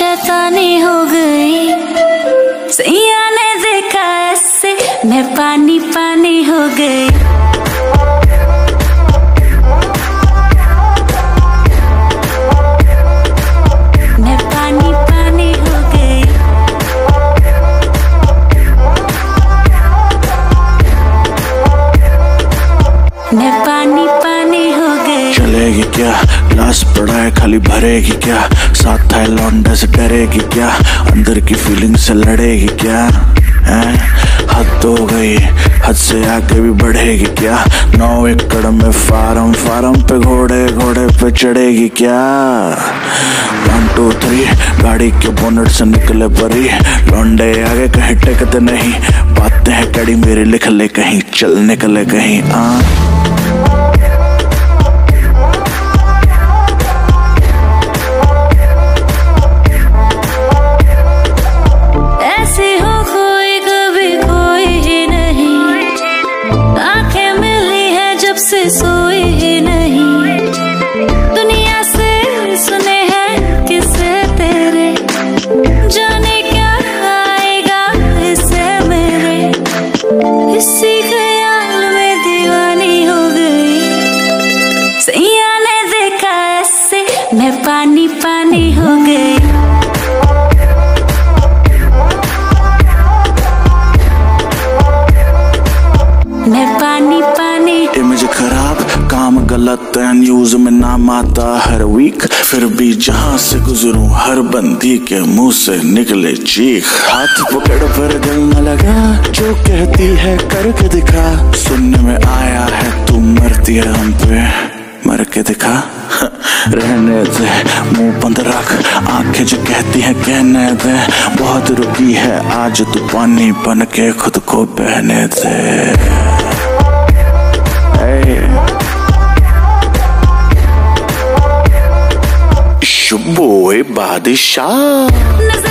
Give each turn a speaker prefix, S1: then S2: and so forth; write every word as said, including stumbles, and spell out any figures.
S1: शैतानी हो गई, सैया ने देखा ऐसे मैं पानी पानी हो गई। मैं पानी पानी हो गई। मैं पानी पानी हो गई।
S2: चलेगी क्या, ग्लास पड़ा है खाली भरेगी क्या, साथ है लौंडे से डरेगी क्या, अंदर की फीलिंग से लड़ेगी क्या, हैं? हद हो गई, हद से आगे भी बढ़ेगी क्या, नौ एकड़ में फार्म फार्म पे घोड़े घोड़े पे चढ़ेगी क्या। वन टू थ्री गाड़ी के बोनट से निकले परी, लौंडे आगे कहीं टेकते नहीं, बातें हैं कड़ी मेरी लिख ले कहीं, चल निकले कहीं। आ
S1: से सोई ही नहीं, दुनिया से सुने हैं किसे तेरे, जाने क्या आएगा इससे मेरे, इसी ख्याल में दीवानी हो गई। सैया ने देखा ऐसे मैं पानी पानी हो गई। मैं पानी पानी।
S2: इमेज खराब, काम गलत, न्यूज में नाम आता हर वीक, फिर भी जहां से गुजरूं हर बंदी के मुंह से निकले चीख। हाथ पकड़ पर दिल न लगा, जो कहती है करके दिखा, सुनने में आया है तू मरती है हम पे, मर के दिखा। रहने दे मुंह बंद रख, आंखें जो कहती हैं कहने दे, बहुत रुकी है आज तू पानी बन के खुद को बहने दे। It's your boy Badishah.